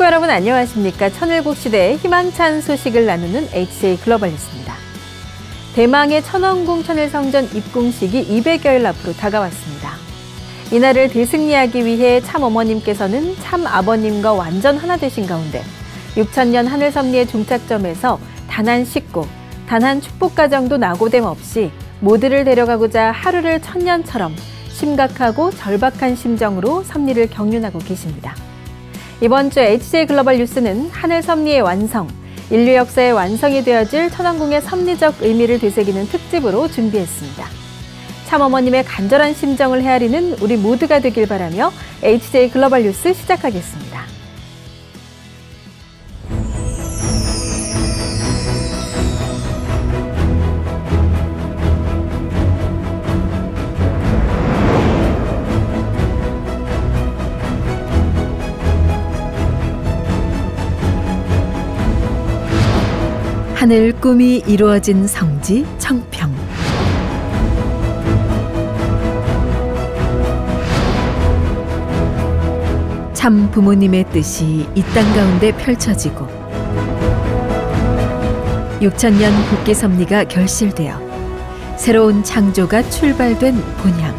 식구 여러분 안녕하십니까? 천일국 시대의 희망찬 소식을 나누는 HJ 글로벌 뉴스입니다. 대망의 천원궁 천일성전 입궁식이 200여일 앞으로 다가왔습니다. 이날을 대승리하기 위해 참어머님께서는 참아버님과 완전 하나 되신 가운데 6천년 하늘섭리의 종착점에서 단 한 식구, 단 한 축복가정도 낙오됨 없이 모두를 데려가고자 하루를 천년처럼 심각하고 절박한 심정으로 섭리를 경륜하고 계십니다. 이번 주 HJ 글로벌 뉴스는 하늘 섭리의 완성, 인류 역사의 완성이 되어질 천원궁의 섭리적 의미를 되새기는 특집으로 준비했습니다. 참어머님의 간절한 심정을 헤아리는 우리 모두가 되길 바라며 HJ 글로벌 뉴스 시작하겠습니다. 하늘 꿈이 이루어진 성지 청평. 참 부모님의 뜻이 이 땅 가운데 펼쳐지고 6천년 복귀 섭리가 결실되어 새로운 창조가 출발된 본향.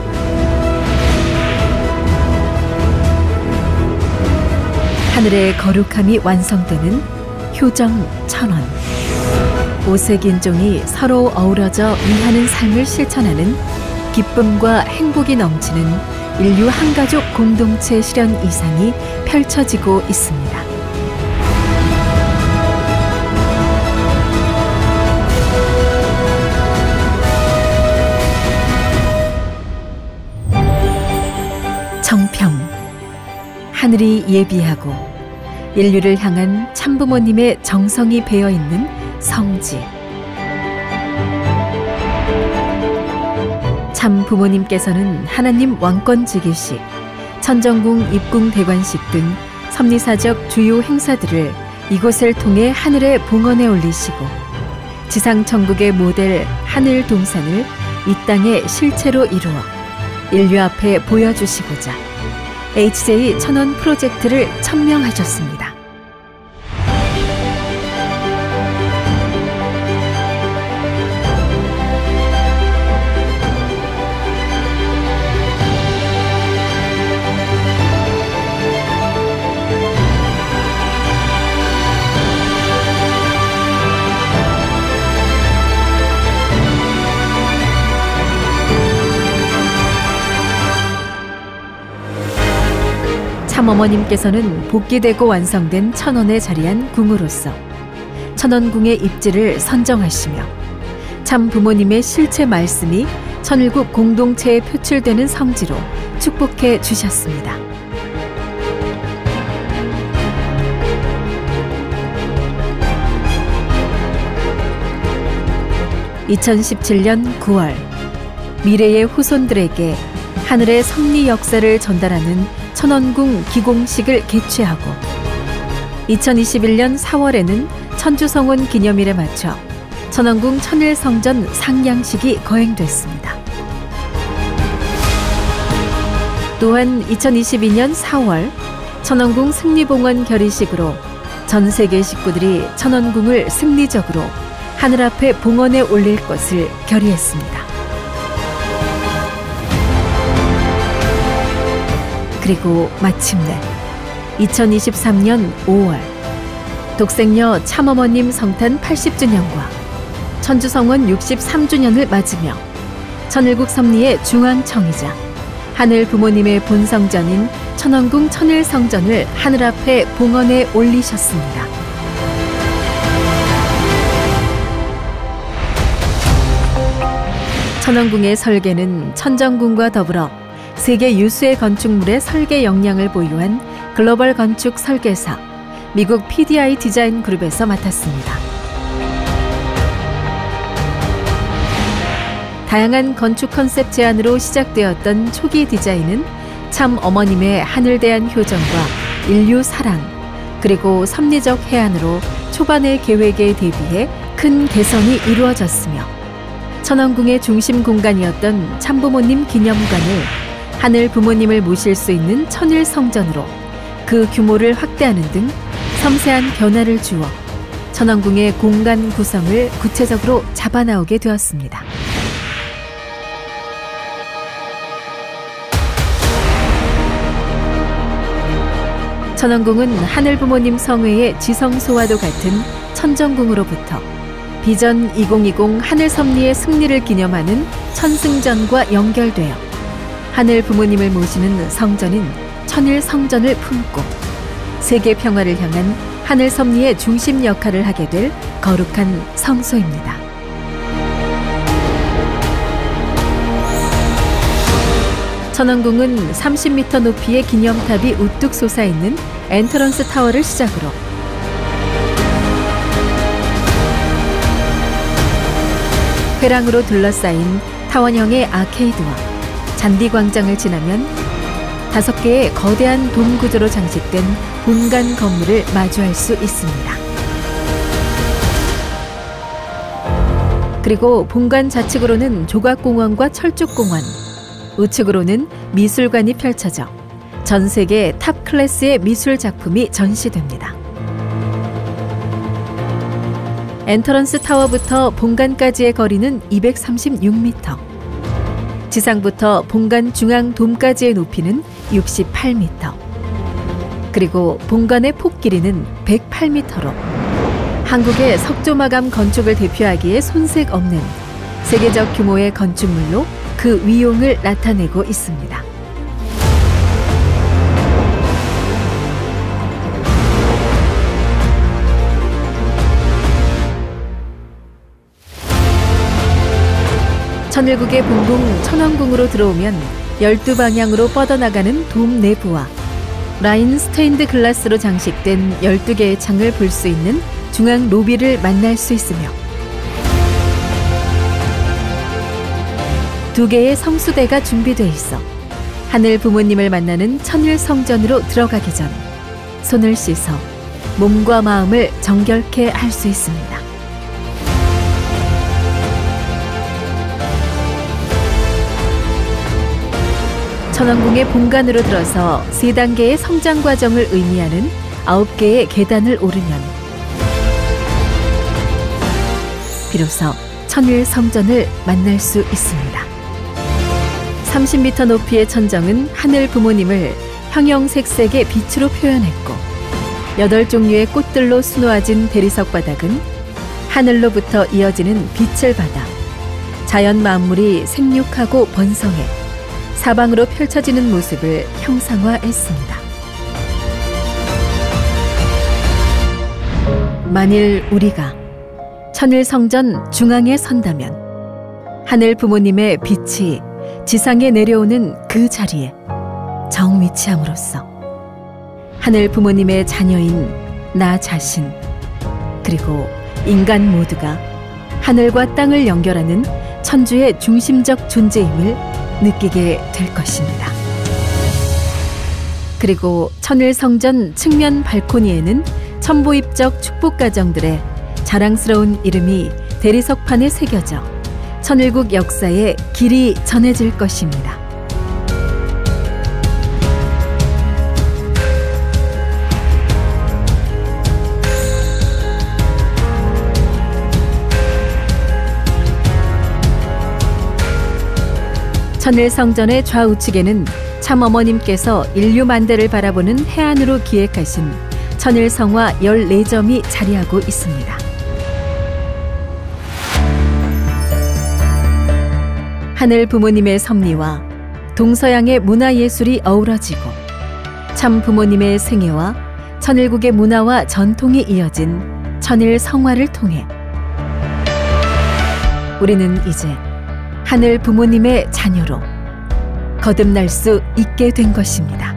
하늘의 거룩함이 완성되는 효정 천원. 5색 인종이 서로 어우러져 위하는 삶을 실천하는 기쁨과 행복이 넘치는 인류 한가족 공동체 실현 이상이 펼쳐지고 있습니다. 청평. 하늘이 예비하고 인류를 향한 참부모님의 정성이 배어있는 성지. 참 부모님께서는 하나님 왕권즉위식, 천정궁 입궁 대관식 등 섭리사적 주요 행사들을 이곳을 통해 하늘의 봉헌에 올리시고 지상천국의 모델 하늘 동산을 이 땅의 실체로 이루어 인류 앞에 보여주시고자 HJ 천원 프로젝트를 천명하셨습니다. 참어머님께서는 복귀되고 완성된 천원에 자리한 궁으로서 천원궁의 입지를 선정하시며 참 부모님의 실체 말씀이 천일국 공동체에 표출되는 성지로 축복해 주셨습니다. (2017년 9월) 미래의 후손들에게 하늘의 섭리 역사를 전달하는 천원궁 기공식을 개최하고 2021년 4월에는 천주성원 기념일에 맞춰 천원궁 천일성전 상량식이 거행됐습니다. 또한 2022년 4월 천원궁 승리봉헌 결의식으로 전 세계 식구들이 천원궁을 승리적으로 하늘 앞에 봉헌에 올릴 것을 결의했습니다. 그리고 마침내 2023년 5월 독생녀 참어머님 성탄 80주년과 천주성원 63주년을 맞으며 천일국 섭리의 중앙청이자 하늘 부모님의 본성전인 천원궁 천일성전을 하늘 앞에 봉헌에 올리셨습니다. 천원궁의 설계는 천정궁과 더불어 세계 유수의 건축물의 설계 역량을 보유한 글로벌 건축 설계사 미국 PDI 디자인 그룹에서 맡았습니다. 다양한 건축 컨셉 제안으로 시작되었던 초기 디자인은 참 어머님의 하늘 대한 효정과 인류 사랑, 그리고 섭리적 해안으로 초반의 계획에 대비해 큰 개선이 이루어졌으며 천원궁의 중심 공간이었던 참부모님 기념관을 하늘 부모님을 모실 수 있는 천일성전으로 그 규모를 확대하는 등 섬세한 변화를 주어 천왕궁의 공간 구성을 구체적으로 잡아나오게 되었습니다. 천왕궁은 하늘부모님 성회의 지성소와도 같은 천정궁으로부터 비전 2020 하늘섭리의 승리를 기념하는 천승전과 연결되어 하늘부모님을 모시는 성전인 천일성전을 품고 세계 평화를 향한 하늘섭리의 중심 역할을 하게 될 거룩한 성소입니다. 천왕궁은 30m 높이의 기념탑이 우뚝 솟아있는 엔터런스 타워를 시작으로 회랑으로 둘러싸인 타원형의 아케이드와 잔디광장을 지나면 5개의 거대한 돔 구조로 장식된 본관 건물을 마주할 수 있습니다. 그리고 본관 좌측으로는 조각공원과 철쭉공원, 우측으로는 미술관이 펼쳐져 전 세계 탑 클래스의 미술 작품이 전시됩니다. 엔터런스 타워부터 본관까지의 거리는 236m, 지상부터 본관 중앙 돔까지의 높이는 68m, 그리고 본관의 폭 길이는 108m로 한국의 석조마감 건축을 대표하기에 손색 없는 세계적 규모의 건축물로 그 위용을 나타내고 있습니다. 천일국의 본궁 천왕궁으로 들어오면 12방향으로 뻗어나가는 돔 내부와 라인 스테인드 글라스로 장식된 12개의 창을 볼 수 있는 중앙 로비를 만날 수 있으며 2개의 성수대가 준비돼 있어 하늘 부모님을 만나는 천일성전으로 들어가기 전 손을 씻어 몸과 마음을 정결케 할 수 있습니다. 천왕궁의 본관으로 들어서 3단계의 성장 과정을 의미하는 9개의 계단을 오르면 비로소 천일성전을 만날 수 있습니다. 30m 높이의 천정은 하늘 부모님을 형형색색의 빛으로 표현했고 8종류의 꽃들로 수놓아진 대리석 바닥은 하늘로부터 이어지는 빛을 받아 자연 만물이 생육하고 번성해 사방으로 펼쳐지는 모습을 형상화했습니다. 만일 우리가 천일성전 중앙에 선다면 하늘 부모님의 빛이 지상에 내려오는 그 자리에 정위치함으로써 하늘 부모님의 자녀인 나 자신 그리고 인간 모두가 하늘과 땅을 연결하는 천주의 중심적 존재임을 느끼게 될 것입니다. 그리고 천일성전 측면 발코니에는 천보입적 축복가정들의 자랑스러운 이름이 대리석판에 새겨져 천일국 역사에 길이 전해질 것입니다. 천일성전의 좌우측에는 참어머님께서 인류 만대를 바라보는 해안으로 기획하신 천일성화 14점이 자리하고 있습니다. 하늘 부모님의 섭리와 동서양의 문화예술이 어우러지고 참 부모님의 생애와 천일국의 문화와 전통이 이어진 천일성화를 통해 우리는 이제 하늘 부모님의 자녀로 거듭날 수 있게 된 것입니다.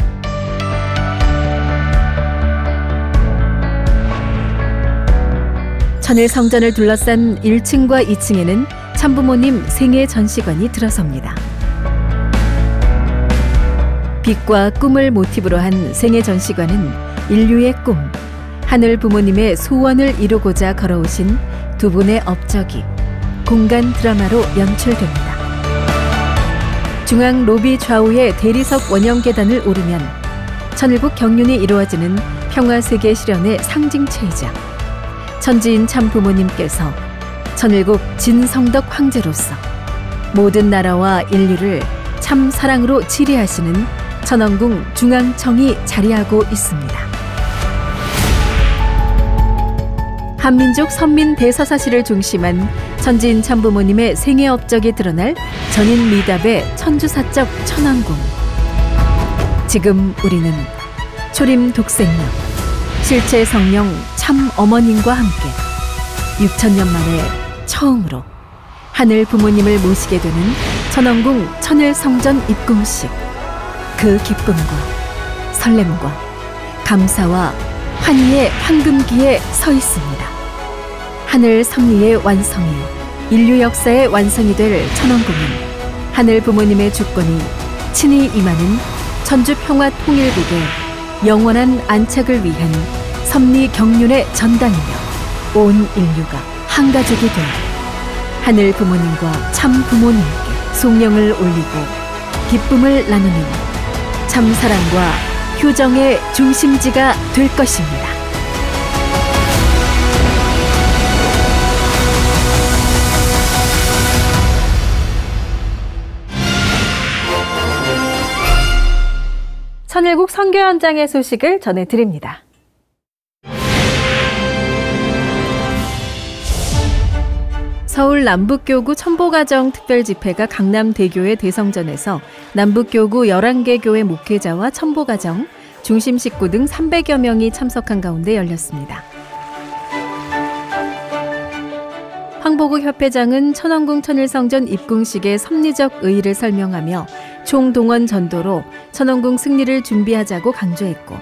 천일성전을 둘러싼 1층과 2층에는 참부모님 생애 전시관이 들어섭니다. 빛과 꿈을 모티브로 한 생애 전시관은 인류의 꿈, 하늘 부모님의 소원을 이루고자 걸어오신 두 분의 업적이 공간 드라마로 연출됩니다. 중앙 로비 좌우의 대리석 원형 계단을 오르면 천일국 경륜이 이루어지는 평화세계 실현의 상징체이자 천지인 참 부모님께서 천일국 진성덕 황제로서 모든 나라와 인류를 참 사랑으로 지리하시는 천왕궁 중앙청이 자리하고 있습니다. 한민족 선민 대서사시를 중심한 천지인 참부모님의 생애 업적이 드러날 전인 미답의 천주사적 천왕궁. 지금 우리는 초림 독생녀, 실체 성령 참 어머님과 함께 6,000년 만에 처음으로 하늘 부모님을 모시게 되는 천왕궁 천일성전 입궁식. 그 기쁨과 설렘과 감사와 환희의 황금기에 서 있습니다. 하늘 섭리의 완성이요 인류 역사의 완성이 될 천왕궁은 하늘 부모님의 주권이 친히 임하는 천주평화통일국의 영원한 안착을 위한 섭리 경륜의 전당이며 온 인류가 한 가족이 되어 하늘 부모님과 참 부모님께 송영을 올리고 기쁨을 나누는 참사랑과 효정의 중심지가 될 것입니다. 천일국 선교 현장의 소식을 전해드립니다. 서울 남북교구 천보가정 특별집회가 강남대교의 대성전에서 남북교구 11개 교회 목회자와 천보가정, 중심 식구 등 300여 명이 참석한 가운데 열렸습니다. 황보국 협회장은 천왕궁 천일성전 입궁식의 섭리적 의의를 설명하며 총동원 전도로 천왕궁 승리를 준비하자고 강조했고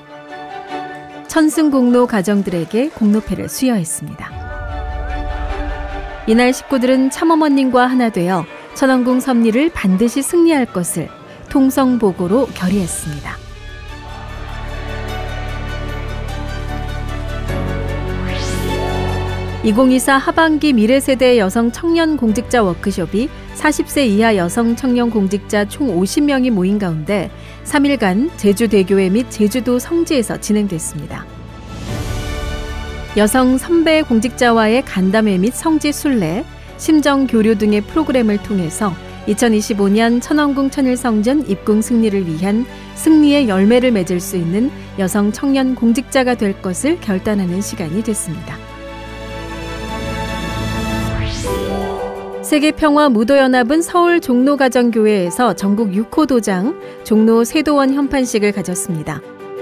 천승공로 가정들에게 공로패를 수여했습니다. 이날 식구들은 참어머님과 하나 되어 천왕궁 섭리를 반드시 승리할 것을 통성보고로 결의했습니다. (2024) 하반기 미래세대 여성 청년 공직자 워크숍이 40세 이하 여성 청년 공직자 총 50명이 모인 가운데 3일간 제주대교회 및 제주도 성지에서 진행됐습니다. 여성 선배 공직자와의 간담회 및 성지 순례, 심정 교류 등의 프로그램을 통해서 2025년 천왕궁 천일성전 입궁 승리를 위한 승리의 열매를 맺을 수 있는 여성 청년 공직자가 될 것을 결단하는 시간이 됐습니다. 세계평화무도연합은 서울 종로가정교회에서 전국 6호 도장 종로 세도원 현판식을 가졌습니다.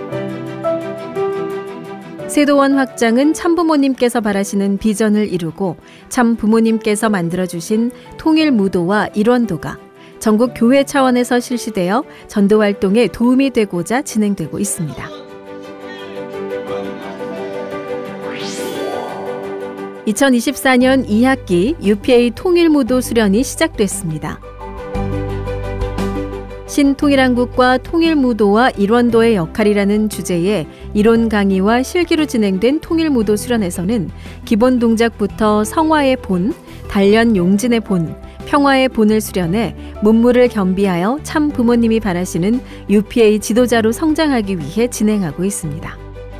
세도원 확장은 참부모님께서 바라시는 비전을 이루고 참부모님께서 만들어주신 통일무도와 일원도가 전국 교회 차원에서 실시되어 전도활동에 도움이 되고자 진행되고 있습니다. 2024년 2학기 UPA 통일무도 수련이 시작됐습니다. 신통일한국과 통일무도와 일원도의 역할이라는 주제의 이론 강의와 실기로 진행된 통일무도 수련에서는 기본 동작부터 성화의 본, 단련 용진의 본, 평화의 본을 수련해 문무를 겸비하여 참 부모님이 바라시는 UPA 지도자로 성장하기 위해 진행하고 있습니다.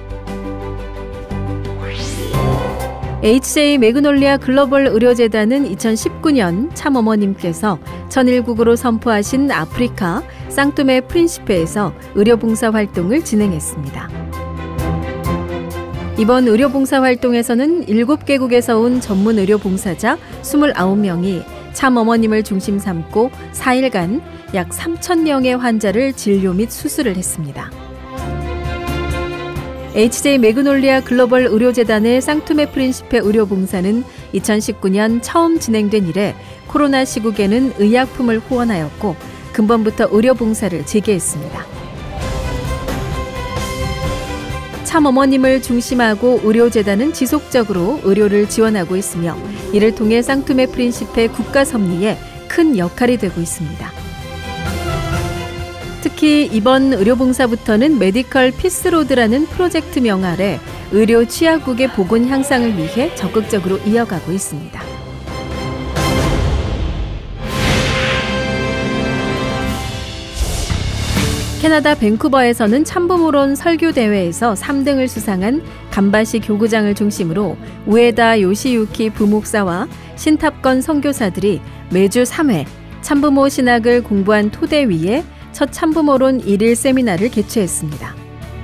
HJ 매그놀리아 글로벌 의료재단은 2019년 참어머님께서 천일국으로 선포하신 아프리카 쌍뚜메 프린시페에서 의료봉사 활동을 진행했습니다. 이번 의료봉사 활동에서는 7개국에서 온 전문 의료봉사자 29명이 참어머님을 중심 삼고 4일간 약 3,000명의 환자를 진료 및 수술을 했습니다. HJ 매그놀리아 글로벌 의료재단의 쌍투메 프린시페 의료봉사는 2019년 처음 진행된 이래 코로나 시국에는 의약품을 후원하였고 근본부터 의료봉사를 재개했습니다. 참어머님을 중심하고 의료재단은 지속적으로 의료를 지원하고 있으며 이를 통해 쌍투메 프린시페 국가섭리에 큰 역할이 되고 있습니다. 특히 이번 의료봉사부터는 메디컬 피스로드라는 프로젝트명 아래 의료 취약국의 보건 향상을 위해 적극적으로 이어가고 있습니다. 캐나다 밴쿠버에서는 참부모론 설교대회에서 3등을 수상한 간바시 교구장을 중심으로 우에다 요시유키 부목사와 신탑건 선교사들이 매주 3회 참부모 신학을 공부한 토대 위에 첫 참부모론 1일 세미나를 개최했습니다.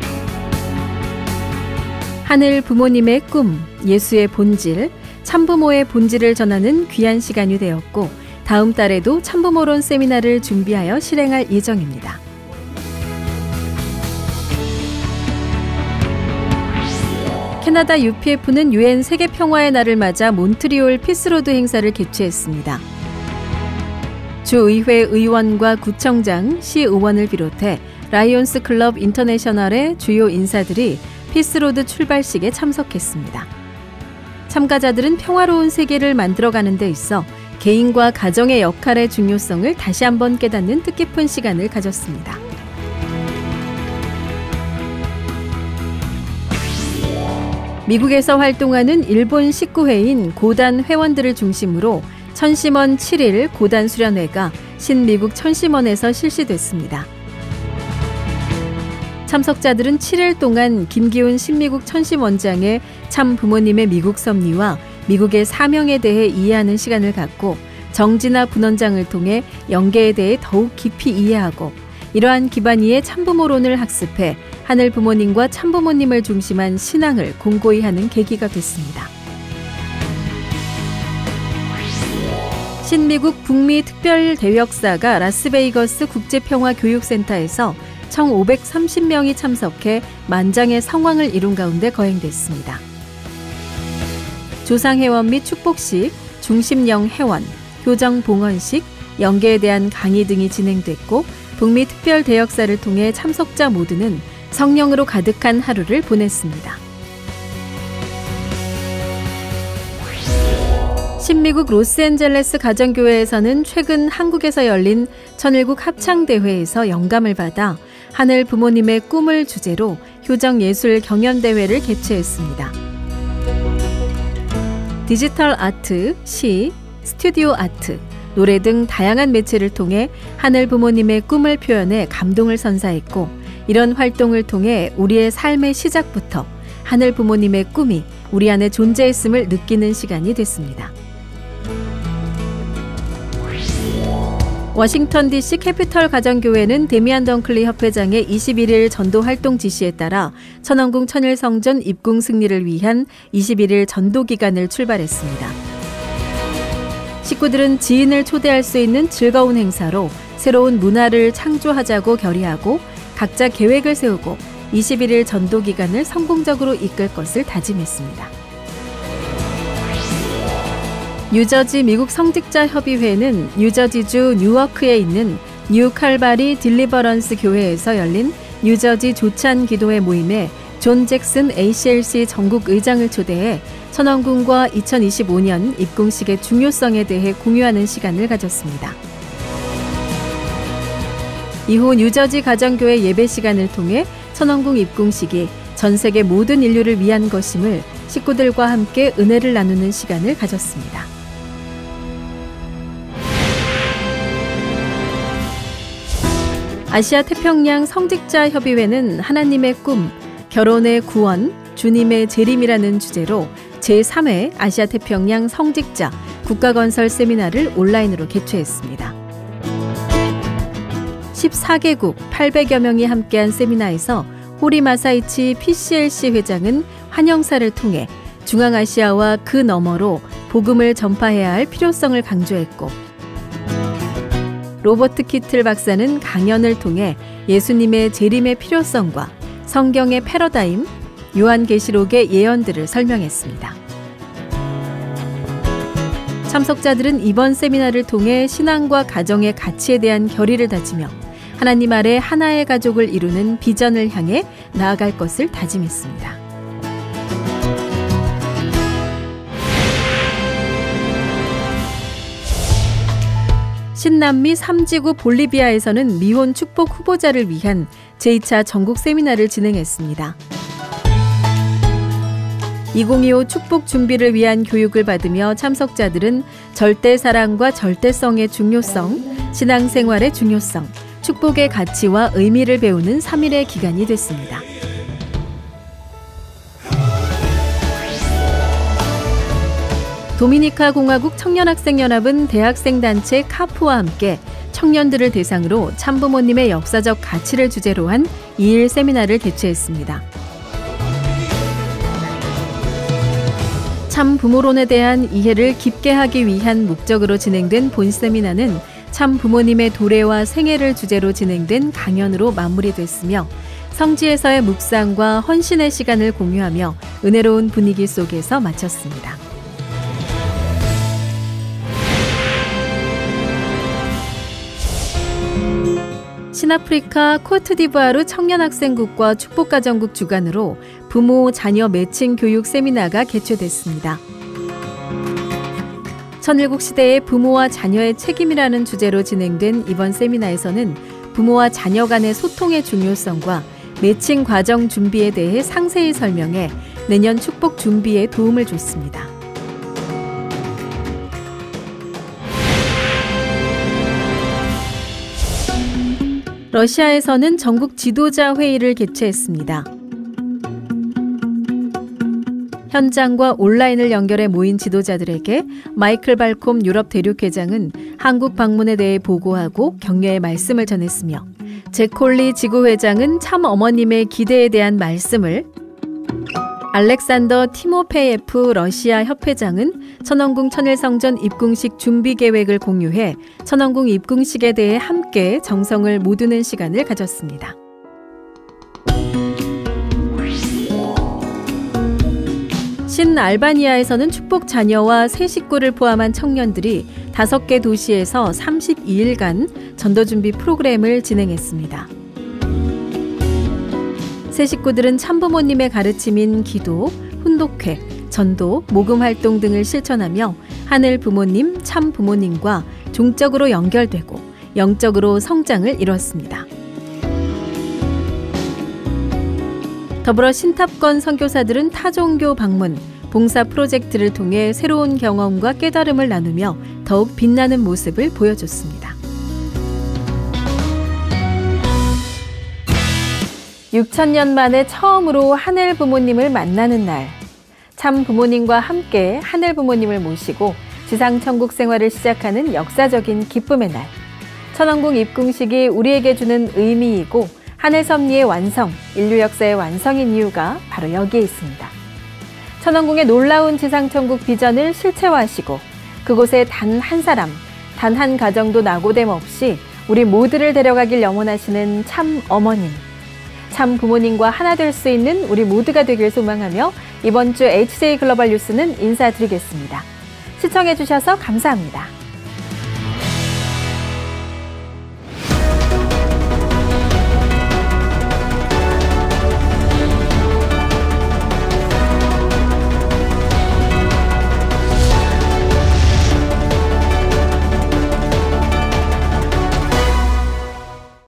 하늘 부모님의 꿈, 예수의 본질, 참부모의 본질을 전하는 귀한 시간이 되었고 다음 달에도 참부모론 세미나를 준비하여 실행할 예정입니다. 캐나다 UPF는 UN 세계평화의 날을 맞아 몬트리올 피스로드 행사를 개최했습니다. 주의회 의원과 구청장, 시의원을 비롯해 라이온스 클럽 인터내셔널의 주요 인사들이 피스로드 출발식에 참석했습니다. 참가자들은 평화로운 세계를 만들어가는 데 있어 개인과 가정의 역할의 중요성을 다시 한번 깨닫는 뜻깊은 시간을 가졌습니다. 미국에서 활동하는 일본 식구회인 고단 회원들을 중심으로 천심원 7일 고단 수련회가 신미국 천심원에서 실시됐습니다. 참석자들은 7일 동안 김기훈 신미국 천심원장의 참 부모님의 미국 섭리와 미국의 사명에 대해 이해하는 시간을 갖고 정진아 분원장을 통해 영계에 대해 더욱 깊이 이해하고 이러한 기반 위에 참부모론을 학습해 하늘 부모님과 참부모님을 중심한 신앙을 공고히 하는 계기가 됐습니다. 신미국 북미 특별대역사가 라스베이거스 국제평화교육센터에서 1,530명이 참석해 만장의 성황을 이룬 가운데 거행됐습니다. 조상회원 및 축복식, 중심령 회원, 교정 봉헌식, 영계에 대한 강의 등이 진행됐고 북미 특별대역사를 통해 참석자 모두는 성령으로 가득한 하루를 보냈습니다. 신미국 로스앤젤레스 가정교회에서는 최근 한국에서 열린 천일국 합창대회에서 영감을 받아 하늘 부모님의 꿈을 주제로 효정예술 경연대회를 개최했습니다. 디지털 아트, 시, 스튜디오 아트, 노래 등 다양한 매체를 통해 하늘 부모님의 꿈을 표현해 감동을 선사했고 이런 활동을 통해 우리의 삶의 시작부터 하늘 부모님의 꿈이 우리 안에 존재했음을 느끼는 시간이 됐습니다. 워싱턴 DC 캐피털 가정교회는 데미안 덩클리 협회장의 21일 전도 활동 지시에 따라 천왕궁 천일성전 입궁 승리를 위한 21일 전도 기간을 출발했습니다. 식구들은 지인을 초대할 수 있는 즐거운 행사로 새로운 문화를 창조하자고 결의하고 각자 계획을 세우고 21일 전도 기간을 성공적으로 이끌 것을 다짐했습니다. 뉴저지 미국 성직자 협의회는 뉴저지주 뉴워크에 있는 뉴 칼바리 딜리버런스 교회에서 열린 뉴저지 조찬 기도회 모임에 존 잭슨 ACLC 전국 의장을 초대해 천왕궁과 2025년 입궁식의 중요성에 대해 공유하는 시간을 가졌습니다. 이후 뉴저지 가정교회 예배 시간을 통해 천왕궁 입궁식이 전 세계 모든 인류를 위한 것임을 식구들과 함께 은혜를 나누는 시간을 가졌습니다. 아시아 태평양 성직자 협의회는 하나님의 꿈, 결혼의 구원, 주님의 재림이라는 주제로 제3회 아시아 태평양 성직자 국가건설 세미나를 온라인으로 개최했습니다. 14개국 800여 명이 함께한 세미나에서 호리 마사이치 PCLC 회장은 환영사를 통해 중앙아시아와 그 너머로 복음을 전파해야 할 필요성을 강조했고 로버트 키틀 박사는 강연을 통해 예수님의 재림의 필요성과 성경의 패러다임, 요한계시록의 예언들을 설명했습니다. 참석자들은 이번 세미나를 통해 신앙과 가정의 가치에 대한 결의를 다지며 하나님 아래 하나의 가족을 이루는 비전을 향해 나아갈 것을 다짐했습니다. 신남미 3지구 볼리비아에서는 미혼 축복 후보자를 위한 제2차 전국 세미나를 진행했습니다. 2025 축복 준비를 위한 교육을 받으며 참석자들은 절대 사랑과 절대성의 중요성, 신앙생활의 중요성, 축복의 가치와 의미를 배우는 3일의 기간이 됐습니다. 도미니카 공화국 청년학생연합은 대학생 단체 카프와 함께 청년들을 대상으로 참부모님의 역사적 가치를 주제로 한 2일 세미나를 개최했습니다. 참부모론에 대한 이해를 깊게 하기 위한 목적으로 진행된 본 세미나는 참부모님의 도래와 생애를 주제로 진행된 강연으로 마무리됐으며 성지에서의 묵상과 헌신의 시간을 공유하며 은혜로운 분위기 속에서 마쳤습니다. 신아프리카 코트디부아르 청년학생국과 축복가정국 주관으로 부모, 자녀 매칭 교육 세미나가 개최됐습니다. 천일국 시대의 부모와 자녀의 책임이라는 주제로 진행된 이번 세미나에서는 부모와 자녀 간의 소통의 중요성과 매칭 과정 준비에 대해 상세히 설명해 내년 축복 준비에 도움을 줬습니다. 러시아에서는 전국 지도자 회의를 개최했습니다. 현장과 온라인을 연결해 모인 지도자들에게 마이클 발콤 유럽 대륙회장은 한국 방문에 대해 보고하고 격려의 말씀을 전했으며 제콜리 지구회장은 참 어머님의 기대에 대한 말씀을, 알렉산더 티모페예프 러시아 협회장은 천왕궁 천일성전 입궁식 준비 계획을 공유해 천왕궁 입궁식에 대해 함께 정성을 모두는 시간을 가졌습니다. 신알바니아에서는 축복 자녀와 새 식구를 포함한 청년들이 5개 도시에서 32일간 전도준비 프로그램을 진행했습니다. 새 식구들은 참부모님의 가르침인 기도, 훈독회, 전도, 모금 활동 등을 실천하며 하늘 부모님, 참 부모님과 종적으로 연결되고 영적으로 성장을 이뤘습니다. 더불어 신탑권 선교사들은 타종교 방문, 봉사 프로젝트를 통해 새로운 경험과 깨달음을 나누며 더욱 빛나는 모습을 보여줬습니다. 6,000년 만에 처음으로 하늘 부모님을 만나는 날, 참 부모님과 함께 하늘 부모님을 모시고 지상 천국 생활을 시작하는 역사적인 기쁨의 날. 천왕궁 입궁식이 우리에게 주는 의미이고 하늘 섭리의 완성, 인류 역사의 완성인 이유가 바로 여기에 있습니다. 천왕궁의 놀라운 지상 천국 비전을 실체화하시고 그곳에 단 한 사람, 단 한 가정도 낙오됨 없이 우리 모두를 데려가길 염원하시는 참 어머님, 참 부모님과 하나 될 수 있는 우리 모두가 되길 소망하며 이번 주 HJ 글로벌 뉴스는 인사드리겠습니다. 시청해 주셔서 감사합니다.